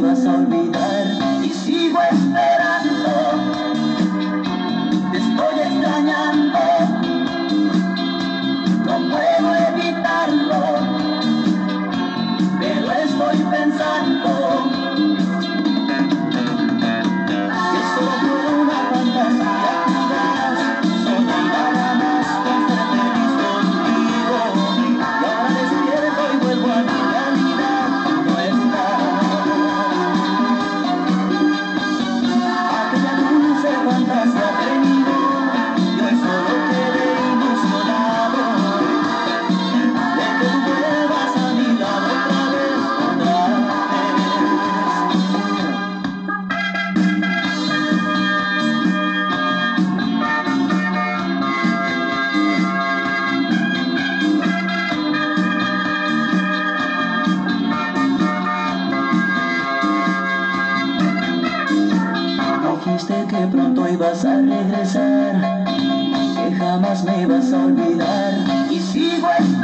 vuelvas a olvidar. Y sigo esperando, te estoy extrañando, no puedo evitarlo, pero estoy pensando que solo fue una fantasía fugaz, soñé nada más con ser feliz contigo, y ahora despierto y vuelvo a mi realidad, no estás. Aquella dulce fantasía terminó, y hoy solo quedé ilusionado de que tú vuelvas a mi lado otra vez, otra vez. Dijiste que pronto ibas a regresar, que jamás me ibas a olvidar, y sigo esperando.